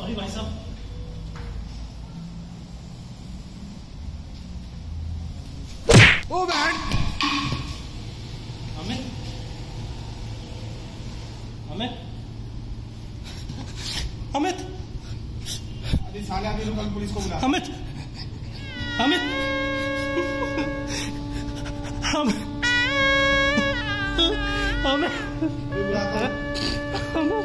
Sorry भाई साहब। Oh bad. Amit, Amit, Amit, अभी साले अभी लोकल पुलिस को बुला। अमित, अमित, अमित, अमित, बुलाता हूँ।